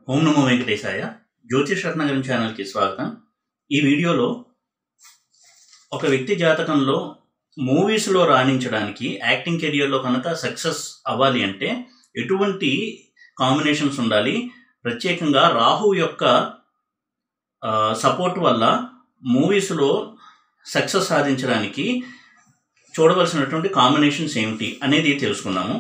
ఓం నమో వెంకటేశాయ. జ్యోతిష్ రత్నగరం ఛానల్కి స్వాగతం. ఈ వీడియోలో ఒక వ్యక్తి జాతకంలో మూవీస్లో రాణించడానికి, యాక్టింగ్ కెరియర్లో కనుక సక్సెస్ అవ్వాలి అంటే ఎటువంటి కాంబినేషన్స్ ఉండాలి, ప్రత్యేకంగా రాహు యొక్క సపోర్ట్ వల్ల మూవీస్లో సక్సెస్ సాధించడానికి చూడవలసినటువంటి కాంబినేషన్స్ ఏమిటి అనేది తెలుసుకుందాము.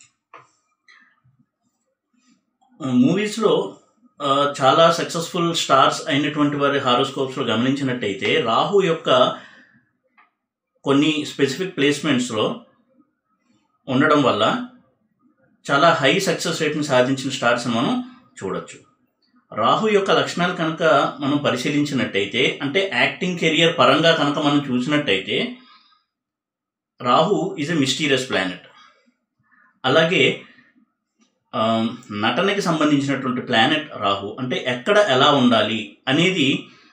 మూవీస్లో చాలా సక్సెస్ఫుల్ స్టార్స్ అయినటువంటి వారి హారోస్కోప్స్లో గమనించినట్టయితే రాహు యొక్క కొన్ని స్పెసిఫిక్ ప్లేస్మెంట్స్లో ఉండడం వల్ల చాలా హై సక్సెస్ రేట్ని సాధించిన స్టార్స్ని మనం చూడొచ్చు. రాహు యొక్క లక్షణాలు కనుక మనం పరిశీలించినట్టయితే, అంటే యాక్టింగ్ కెరియర్ పరంగా కనుక మనం చూసినట్టయితే, Rahu is a mysterious planet. అలాగే నటనకి సంబంధించినటువంటి ప్లానెట్ రాహు. అంటే ఎక్కడ ఎలా ఉండాలి అనేది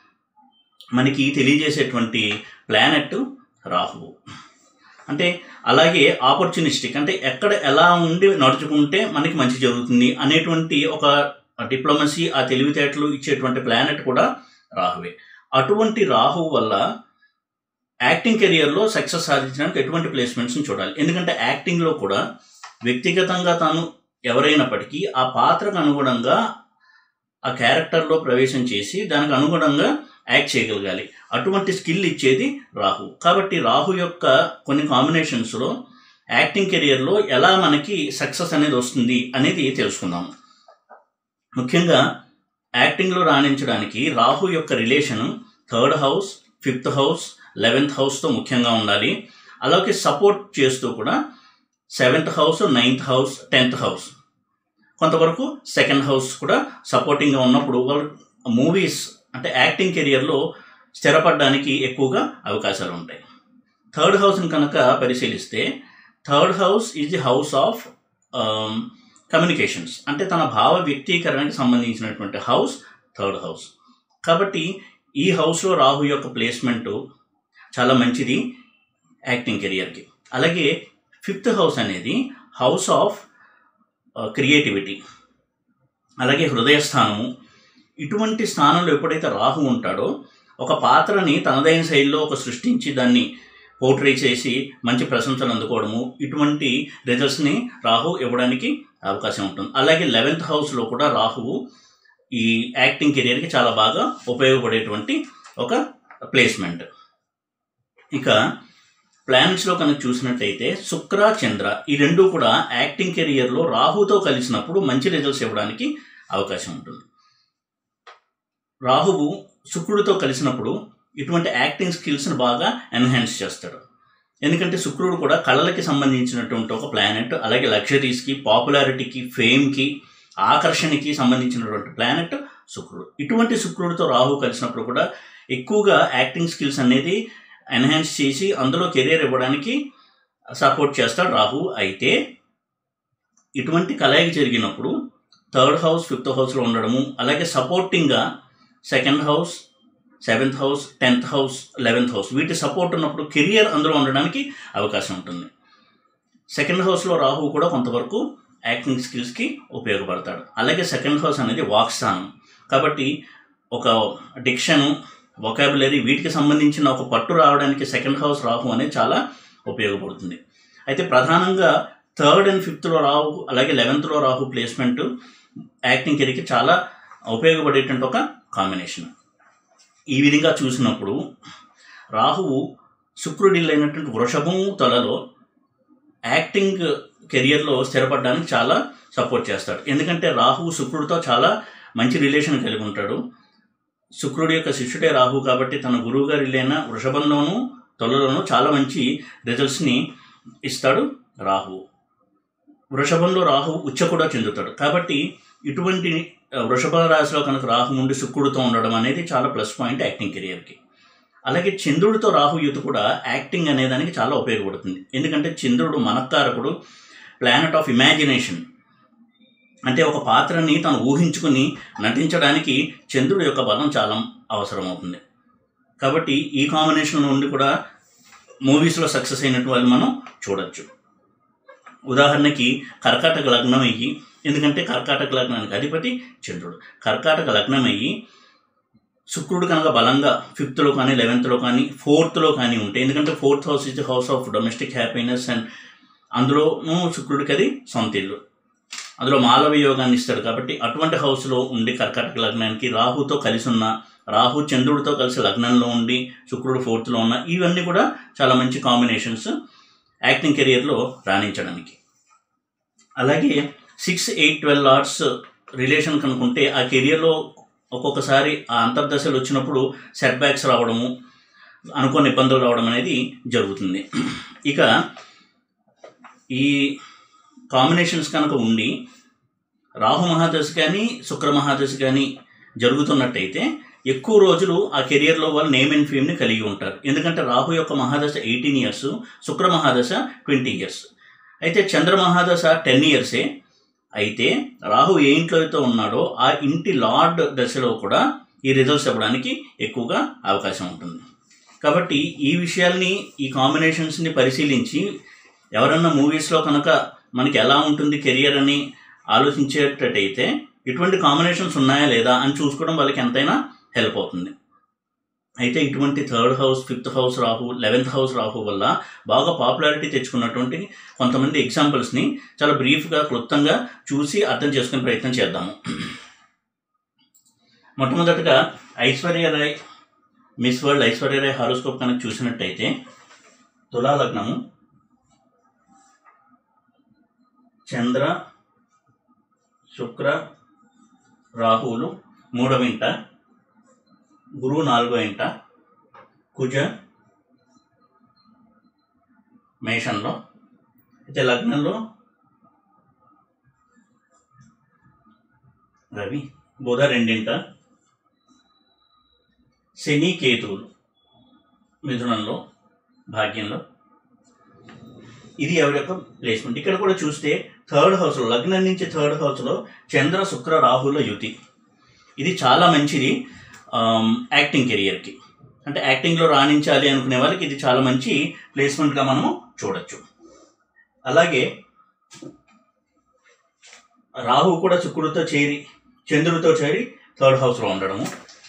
మనకి తెలియజేసేటువంటి ప్లానెట్ రాహు. అంటే అలాగే ఆపర్చునిస్టిక్, అంటే ఎక్కడ ఎలా ఉండి నడుచుకుంటే మనకి మంచి జరుగుతుంది అనేటువంటి ఒక డిప్లొమసీ, ఆ తెలివితేటలు ఇచ్చేటువంటి ప్లానెట్ కూడా రాహువే. అటువంటి రాహు వల్ల యాక్టింగ్ కెరియర్లో సక్సెస్ సాధించడానికి ఎటువంటి ప్లేస్మెంట్స్ని చూడాలి. ఎందుకంటే యాక్టింగ్లో కూడా వ్యక్తిగతంగా తాను ఎవరైనప్పటికీ ఆ పాత్రకు అనుగుణంగా ఆ క్యారెక్టర్లో ప్రవేశం చేసి దానికి అనుగుణంగా యాక్ట్ చేయగలగాలి. అటువంటి స్కిల్ ఇచ్చేది రాహు. కాబట్టి రాహు యొక్క కొన్ని కాంబినేషన్స్లో యాక్టింగ్ కెరియర్లో ఎలా మనకి సక్సెస్ అనేది వస్తుంది అనేది తెలుసుకుందాము. ముఖ్యంగా యాక్టింగ్లో రాణించడానికి రాహు యొక్క relation 3rd house, 5th house, 11th హౌస్తో ముఖ్యంగా ఉండాలి. అలాగే సపోర్ట్ చేస్తూ కూడా 7th house, 9th house, 10th house, కొంతవరకు 2nd హౌస్ కూడా సపోర్టింగ్గా ఉన్నప్పుడు వాళ్ళు మూవీస్ అంటే యాక్టింగ్ కెరియర్లో స్థిరపడడానికి ఎక్కువగా అవకాశాలు ఉంటాయి. 3rd హౌస్ని కనుక పరిశీలిస్తే, 3rd house is the house of communications. అంటే తన భావ వ్యక్తీకరణకి సంబంధించినటువంటి హౌస్ 3rd హౌస్. కాబట్టి ఈ హౌస్లో రాహు యొక్క ప్లేస్మెంటు చాలా మంచిది యాక్టింగ్ కెరియర్కి. అలాగే 5th హౌస్ అనేది హౌస్ ఆఫ్ క్రియేటివిటీ, అలాగే హృదయస్థానము. ఇటువంటి స్థానంలో ఎప్పుడైతే రాహు ఉంటాడో ఒక పాత్రని తనదైన శైలిలో సృష్టించి దాన్ని పోర్ట్రే చేసి మంచి ప్రశంసలు అందుకోవడము, ఇటువంటి రిజల్ట్స్ని రాహు ఇవ్వడానికి అవకాశం ఉంటుంది. అలాగే 11th హౌస్లో కూడా రాహువు ఈ యాక్టింగ్ కెరియర్కి చాలా బాగా ఉపయోగపడేటువంటి ఒక ప్లేస్మెంట్. ఇక ప్లానెట్స్లో కనుక చూసినట్టయితే శుక్ర, చంద్ర ఈ రెండు కూడా యాక్టింగ్ కెరియర్లో రాహుతో కలిసినప్పుడు మంచి రిజల్ట్స్ ఇవ్వడానికి అవకాశం ఉంటుంది. రాహువు శుక్రుడితో కలిసినప్పుడు ఇటువంటి యాక్టింగ్ స్కిల్స్ని బాగా ఎన్హాన్స్ చేస్తాడు. ఎందుకంటే శుక్రుడు కూడా కళలకి సంబంధించినటువంటి ఒక ప్లానెట్. అలాగే లగ్జరీస్కి, పాపులారిటీకి, ఫేమ్కి, ఆకర్షణకి సంబంధించినటువంటి ప్లానెట్ శుక్రుడు. ఇటువంటి శుక్రుడితో రాహు కలిసినప్పుడు కూడా ఎక్కువగా యాక్టింగ్ స్కిల్స్ అనేది ఎన్హాన్స్ చేసి అందులో కెరీర్ ఇవ్వడానికి సపోర్ట్ చేస్తాడు రాహు. అయితే ఇటువంటి కలయిక జరిగినప్పుడు 3rd హౌస్, 5th హౌస్లో ఉండడము, అలాగే సపోర్టింగ్గా 2nd house, 7th house, 10th house, 11th house వీటి సపోర్ట్ ఉన్నప్పుడు కెరియర్ అందులో ఉండడానికి అవకాశం ఉంటుంది. 2nd హౌస్లో రాహు కూడా కొంతవరకు యాక్టింగ్ స్కిల్స్కి ఉపయోగపడతాడు. అలాగే 2nd హౌస్ అనేది వాక్స్థానం. కాబట్టి ఒక డిక్షను, వొకాబులరీ వీటికి సంబంధించిన ఒక పట్టు రావడానికి 2nd హౌస్ రాహు అనేది చాలా ఉపయోగపడుతుంది. అయితే ప్రధానంగా 3rd and 5thలో రాహు, అలాగే 11thలో రాహు ప్లేస్మెంట్ యాక్టింగ్ కెరీర్కి చాలా ఉపయోగపడేటువంటి ఒక కాంబినేషన్. ఈ విధంగా చూసినప్పుడు రాహువు శుక్రుడిల్ అయినటువంటి వృషభం తలలో యాక్టింగ్ కెరియర్లో స్థిరపడడానికి చాలా సపోర్ట్ చేస్తాడు. ఎందుకంటే రాహువు శుక్రుడితో చాలా మంచి రిలేషన్ కలిగి ఉంటాడు. శుక్రుడి యొక్క శిష్యుడే రాహు కాబట్టి తన గురువు గారు ఇల్లైన వృషభంలోనూ తొలలోనూ చాలా మంచి రిజల్ట్స్ని ఇస్తాడు రాహు. వృషభంలో రాహు ఉచ్చ కూడా చెందుతాడు. కాబట్టి ఇటువంటి వృషభ రాశిలో కనుక రాహు ఉండి శుక్రుడితో ఉండడం అనేది చాలా ప్లస్ పాయింట్ యాక్టింగ్ కెరియర్కి. అలాగే చంద్రుడితో రాహు యుతి కూడా యాక్టింగ్ అనేదానికి చాలా ఉపయోగపడుతుంది. ఎందుకంటే చంద్రుడు మనఃకారకుడు, ప్లానెట్ ఆఫ్ ఇమాజినేషన్. అంటే ఒక పాత్రని తను ఊహించుకుని నటించడానికి చంద్రుడి యొక్క బలం చాలా అవసరమవుతుంది. కాబట్టి ఈ కాంబినేషన్ నుండి కూడా మూవీస్లో సక్సెస్ అయినట్టు వాళ్ళు మనం చూడొచ్చు. ఉదాహరణకి కర్కాటక లగ్నం అయ్యి, ఎందుకంటే కర్కాటక లగ్నానికి అధిపతి చంద్రుడు, కర్కాటక లగ్నం అయ్యి శుక్రుడు కనుక బలంగా 5th కానీ 11th కానీ 4th కానీ ఉంటే, ఎందుకంటే 4th house is the house of domestic happiness and అందులోనూ శుక్రుడికి అది సొంత ఇల్లు, అందులో మాలవ యోగాన్ని ఇస్తాడు. కాబట్టి అటువంటి హౌస్లో ఉండి కర్కాటక లగ్నానికి రాహుతో కలిసి ఉన్న, రాహు చంద్రుడితో కలిసి లగ్నంలో ఉండి శుక్రుడు 4th ఉన్న, ఇవన్నీ కూడా చాలా మంచి కాంబినేషన్స్ యాక్టింగ్ కెరియర్లో రాణించడానికి. అలాగే 6, 8, 12 లార్డ్స్ రిలేషన్ కనుకుంటే ఆ కెరియర్లో ఒక్కొక్కసారి ఆ అంతర్దశలు వచ్చినప్పుడు సెట్ బ్యాక్స్ రావడము, అనుకోని ఇబ్బందులు రావడం అనేది జరుగుతుంది. ఇక ఈ కాంబినేషన్స్ కనుక ఉండి రాహు మహాదశ కానీ శుక్ర మహాదశ కానీ జరుగుతున్నట్టయితే ఎక్కువ రోజులు ఆ కెరియర్లో వాళ్ళు నేమ్ అండ్ ఫేమ్ని కలిగి ఉంటారు. ఎందుకంటే రాహు యొక్క మహాదశ 18 years, శుక్ర మహాదశ 20 years. అయితే చంద్ర మహాదశ 10 years. అయితే రాహు ఏ ఇంట్లో అయితే ఉన్నాడో ఆ ఇంటి లార్డ్ దశలో కూడా ఈ రిజల్ట్స్ ఇవ్వడానికి ఎక్కువగా అవకాశం ఉంటుంది. కాబట్టి ఈ విషయాల్ని, ఈ కాంబినేషన్స్ని పరిశీలించి ఎవరన్నా మూవీస్లో కనుక మనకి ఎలా ఉంటుంది కెరియర్ అని ఆలోచించేటట్టయితే ఇటువంటి కాంబినేషన్స్ ఉన్నాయా లేదా అని చూసుకోవడం వాళ్ళకి ఎంతైనా హెల్ప్ అవుతుంది. అయితే ఇటువంటి 3rd house, 5th house Rahu, 11th house Rahu వల్ల బాగా పాపులారిటీ తెచ్చుకున్నటువంటి కొంతమంది ఎగ్జాంపుల్స్ని చాలా బ్రీఫ్గా, క్లుప్తంగా చూసి అర్థం చేసుకునే ప్రయత్నం చేద్దాము. మొట్టమొదటిగా Aishwarya Rai, miss world Aishwarya Rai horoscope కనుక చూసినట్టయితే తులా లగ్నము, చంద్ర శుక్ర రాహువులు 3వ ఇంట, గురువు 4వ ఇంట, కుజ మేషంలో, అయితే లగ్నంలో రవి, బుధ 2వ ఇంట, శని కేతువులు మిథునంలో, భాగ్యంలో. ఇది ఎవరి యొక్క ప్లేస్మెంట్. ఇక్కడ కూడా చూస్తే 3rd house, లగ్నం నుంచి 3rd house చంద్ర శుక్ర రాహుల యుతి, ఇది చాలా మంచిది యాక్టింగ్ కెరియర్కి. అంటే యాక్టింగ్లో రాణించాలి అనుకునే వాళ్ళకి ఇది చాలా మంచి ప్లేస్మెంట్గా మనము చూడొచ్చు. అలాగే రాహు కూడా శుక్రుడితో చేరి, చంద్రుడితో చేరి 3rd house ఉండడము,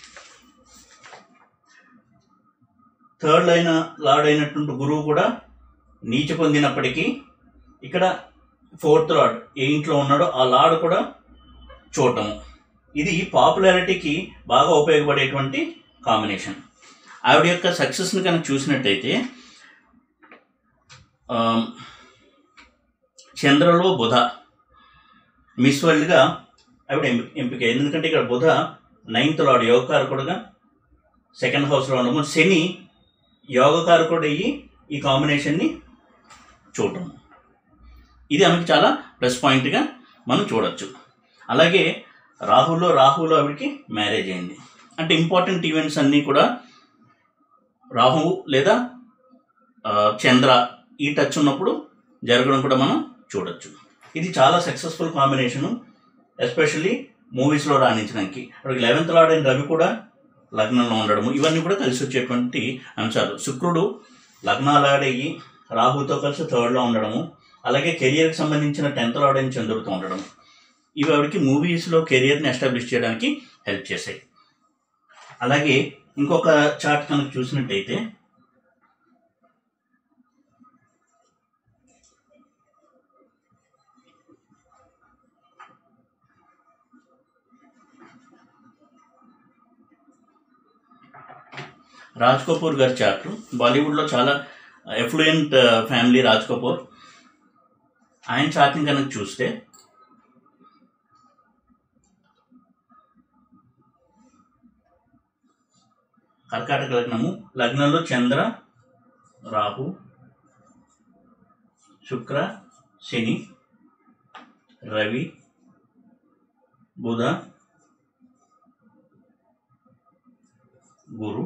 3rd లార్డ్ అయినటువంటి గురువు కూడా నీచ పొందినప్పటికీ ఇక్కడ 4th లార్డ్ ఏ ఇంట్లో ఉన్నాడో ఆ లార్డ్ కూడా చూడటము, ఇది పాపులారిటీకి బాగా ఉపయోగపడేటువంటి కాంబినేషన్. ఆవిడ యొక్క సక్సెస్ని కనుక చూసినట్టయితే చంద్రలో బుధ మిస్ వరల్డ్గా ఆవిడ ఎంపిక. ఎందుకంటే ఇక్కడ బుధ 9th లార్డ్ యోగకారకుడుగా 2nd house ఉండము, శని యోగకారకుడు అయ్యి ఈ కాంబినేషన్ని చూడటం, ఇది ఆమెకి చాలా ప్లస్ పాయింట్గా మనం చూడొచ్చు. అలాగే రాహులో ఆవిడకి మ్యారేజ్ అయింది. అంటే ఇంపార్టెంట్ ఈవెంట్స్ అన్నీ కూడా రాహు లేదా చంద్ర ఈ టచ్ ఉన్నప్పుడు జరగడం కూడా మనం చూడొచ్చు. ఇది చాలా సక్సెస్ఫుల్ కాంబినేషను, ఎస్పెషల్లీ మూవీస్లో రాణించడానికి. అక్కడికి 11th లార్డ్ అయిన రవి కూడా లగ్నంలో ఉండడము, ఇవన్నీ కూడా కలిసి వచ్చేటువంటి అంశాలు. శుక్రుడు లగ్నాలాడయ్యి రాహుతో కలిసి 3rd ఉండడము, అలాగే కెరియర్కి సంబంధించిన 10th లార్డ్ అయిన చంద్రుడితో ఉండడము, ఇవి ఆవిడకి మూవీస్లో కెరియర్ని ఎస్టాబ్లిష్ చేయడానికి హెల్ప్ చేశాయి. అలాగే ఇంకొక చార్ట్ కనుక చూసినట్టయితే రాజ్ కపూర్ గారి చార్టు, బాలీవుడ్లో చాలా ఎఫ్లూయెంట్ ఫ్యామిలీ రాజ్ కపూర్. ఆయన చార్ట్ని కనుక చూస్తే కర్కాటక లగ్నము, లగ్నంలో చంద్ర రాహు శుక్ర శని రవి బుధ గురు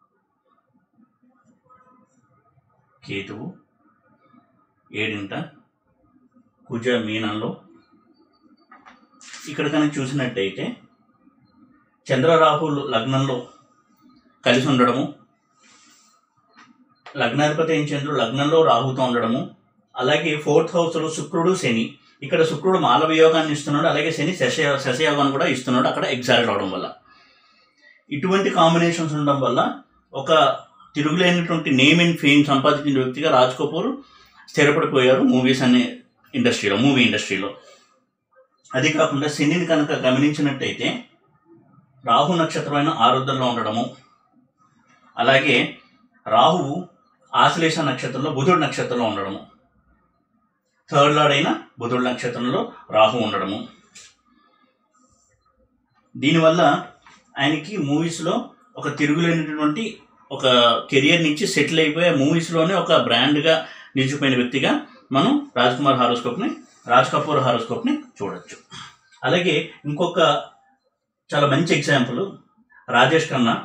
కేతువు 7వ ఇంట, కుజ మీనంలో. ఇక్కడ కనుక చూసినట్టయితే చంద్రరాహులు లగ్నంలో కలిసి ఉండడము, లగ్నాధిపతి అయిన చంద్రుడు లగ్నంలో రాహుతో ఉండడము, అలాగే 4th హౌస్లో శుక్రుడు శని, ఇక్కడ శుక్రుడు మాలవియోగాన్ని ఇస్తున్నాడు, అలాగే శని శశయోగాన్ని కూడా ఇస్తున్నాడు అక్కడ ఎగ్జాల్ట్ అవడం వల్ల. ఇటువంటి కాంబినేషన్స్ ఉండడం వల్ల ఒక తిరుగులేనటువంటి నేమ్ అండ్ ఫేమ్ సంపాదించిన వ్యక్తిగా రాజ్ కపూర్ స్థిరపడిపోయారు మూవీ ఇండస్ట్రీలో. అది కాకుండా శనిని కనుక గమనించినట్టయితే రాహు నక్షత్రమైన ఆరుద్రంలో ఉండడము, అలాగే రాహువు ఆశ్లేష నక్షత్రంలో బుధుడు నక్షత్రంలో ఉండడము, 3rd లార్డ్ అయిన బుధుడు నక్షత్రంలో రాహు ఉండడము. దీనివల్ల ఆయనకి మూవీస్లో ఒక తిరుగులేనటువంటి ఒక కెరియర్ నుంచి సెటిల్ అయిపోయే మూవీస్లోనే ఒక బ్రాండ్గా నిలిచిపోయిన వ్యక్తిగా మనం రాజ్ కపూర్ హారోస్కోప్ని చూడొచ్చు. అలాగే ఇంకొక చాలా మంచి ఎగ్జాంపుల్ రాజేష్ ఖన్నా.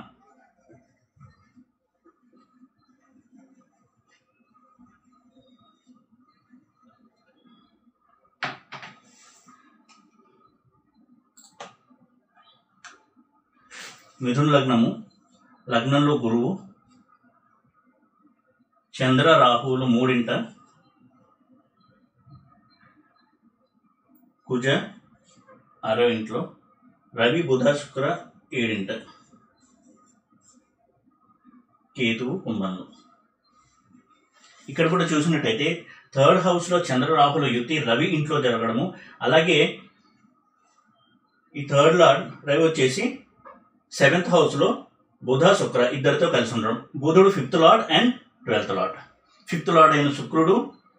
మిథున లగ్నంలో గురువు, చంద్ర రాహువులు 3 కుజ 6 రవి బుధ శుక్ర 7 కేతువు కుంభంలో. ఇక్కడ కూడా చూసినట్టయితే 3rd హౌస్లో చంద్ర రాహుల యుతి రవి ఇంట్లో జరగడము, అలాగే ఈ 3rd లార్డ్ రవి వచ్చేసి 7th హౌస్లో బుధ శుక్ర ఇద్దరితో కలిసి ఉండడం. బుధుడు 5th lord and 12th lord. 5th lord అయిన శుక్రుడు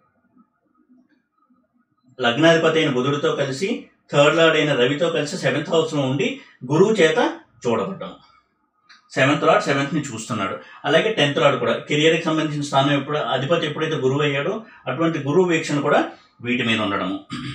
లగ్నాధిపతి అయిన బుధుడితో కలిసి 3rd లార్డ్ అయిన రవితో కలిసి 7th హౌస్లో ఉండి గురువు చేత చూడబడ్డాం. 7th లార్డ్ 7th చూస్తున్నాడు. అలాగే 10th లార్డ్ కూడా కెరియర్కి సంబంధించిన స్థానం అధిపతి ఎప్పుడైతే గురువు అయ్యాడో అటువంటి గురువు వీక్షణ కూడా వీటి మీద ఉండడము.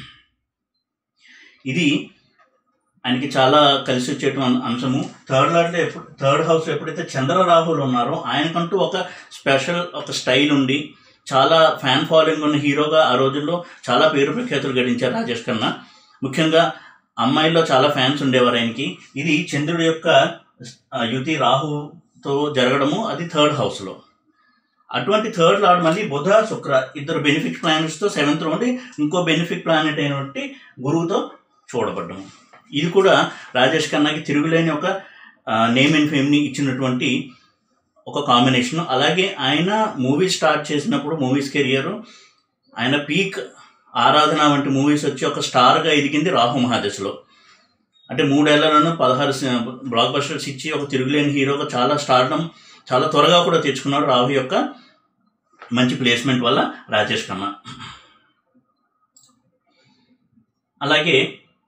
ఇది ఆయనకి చాలా కలిసి వచ్చేటువంటి అంశము. 3rd హౌస్లో ఎప్పుడైతే చంద్ర రాహులు ఉన్నారో ఆయనకంటూ ఒక స్పెషల్ ఒక స్టైల్ ఉండి చాలా ఫ్యాన్ ఫాలోయింగ్ ఉన్న హీరోగా ఆ రోజుల్లో చాలా పేరు ప్రఖ్యాతులు గడించారు రాజేష్ ఖన్నా. ముఖ్యంగా అమ్మాయిల్లో చాలా ఫ్యాన్స్ ఉండేవారు ఆయనకి. ఇది చంద్రుడి యొక్క యుతి రాహుతో జరగడము, అది 3rd హౌస్లో. అటువంటి 3rd లార్డ్ మళ్ళీ బుధ శుక్ర ఇద్దరు బెనిఫిట్ ప్లానెట్స్తో 7th ఉండి ఇంకో బెనిఫిట్ ప్లానెట్ అయినటువంటి గురువుతో చూడబడ్డము. ఇది కూడా రాజేష్ ఖన్నాకి తిరుగులేని ఒక నేమ్ అండ్ ఫేమ్ని ఇచ్చినటువంటి ఒక కాంబినేషన్. అలాగే ఆయన మూవీ స్టార్ట్ చేసినప్పుడు మూవీస్ కెరియర్ ఆయన పీక్ ఆరాధన వంటి మూవీస్ వచ్చి ఒక స్టార్గా ఎదిగింది రాహు మహాదశలో. అంటే 3 ఏళ్లలోనూ 16 బ్లాక్ బస్టర్స్ ఇచ్చి ఒక తిరుగులేని హీరోగా చాలా స్టార్డం చాలా త్వరగా కూడా తెచ్చుకున్నాడు రాహు యొక్క మంచి ప్లేస్మెంట్ వల్ల రాజేష్ ఖన్నా. అలాగే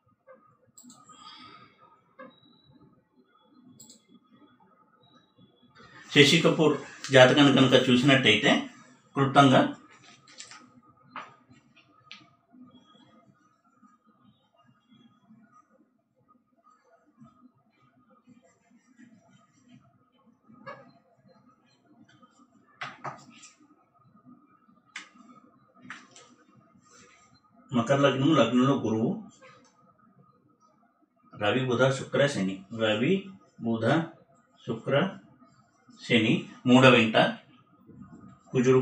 శశి కపూర్ జాతకాన్ని కనుక చూసినట్టయితే క్లుప్తంగా మకర లగ్నంలో గురువు, రవి బుధ శుక్ర శని, రవి బుధ శుక్ర శని 3వ ఇంట, కుజుడు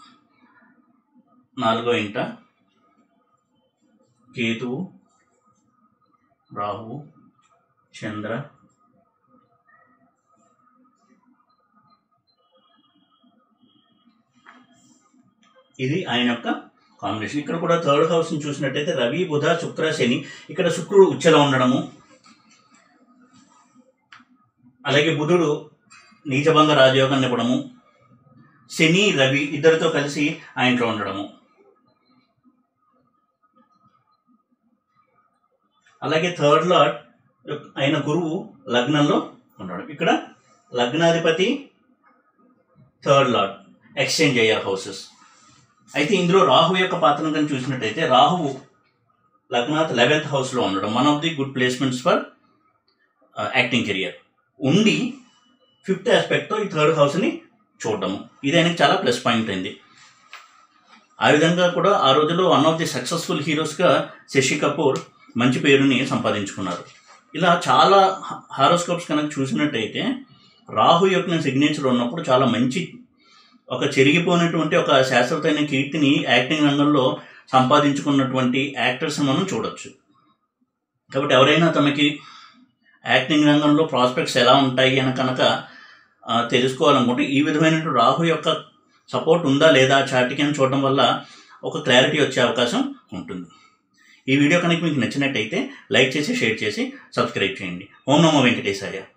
4వ ఇంట, కేతువు రాహువు చంద్ర, ఇది ఆయన యొక్క కాంబినేషన్. ఇక్కడ కూడా 3rd హౌస్ని చూసినట్టయితే రవి బుధ శుక్ర శని, ఇక్కడ శుక్రుడు ఉచ్చలో ఉండడము, అలాగే బుధుడు నీచభంగ రాజయోగాన్ని ఇవ్వడము, శని రవి ఇద్దరితో కలిసి ఆయనలో ఉండడము, అలాగే 3rd లార్డ్ అయిన గురువు లగ్నంలో ఉండడం. ఇక్కడ లగ్నాధిపతి 3rd లార్డ్ ఎక్స్చేంజ్ అయ్యారు హౌసెస్. అయితే ఇందులో రాహు యొక్క పాత్రను కానీ చూసినట్టయితే రాహువు లగ్నాత్ 11th హౌస్లో ఉండడం, one of the good placements for acting career ఉండి 5th ఆస్పెక్ట్తో ఈ 3rd హౌస్ని చూడడము, ఇది ఆయనకి చాలా ప్లస్ పాయింట్ అయింది. ఆ విధంగా కూడా ఆ రోజుల్లో వన్ ఆఫ్ ది సక్సెస్ఫుల్ హీరోస్గా శశి కపూర్ మంచి పేరుని సంపాదించుకున్నారు. ఇలా చాలా హారోస్కోప్స్ కనుక చూసినట్టయితే రాహు యొక్క సిగ్నేచర్ ఉన్నప్పుడు చాలా మంచి ఒక చెరిగిపోయినటువంటి ఒక శాశ్వతమైన కీర్తిని యాక్టింగ్ రంగంలో సంపాదించుకున్నటువంటి యాక్టర్స్ని మనం చూడొచ్చు. కాబట్టి ఎవరైనా తమకి యాక్టింగ్ రంగంలో ప్రాస్పెక్ట్స్ ఎలా ఉంటాయి అని కనుక తెలుసుకోవాలనుకుంటే ఈ విధమైనటువంటి రాహు యొక్క సపోర్ట్ ఉందా లేదా చార్ట్కి అని చూడడం వల్ల ఒక క్లారిటీ వచ్చే అవకాశం ఉంటుంది. ఈ వీడియో కనుక మీకు నచ్చినట్టయితే లైక్ చేసి, షేర్ చేసి, సబ్స్క్రైబ్ చేయండి. ఓం నమో వెంకటేశాయ.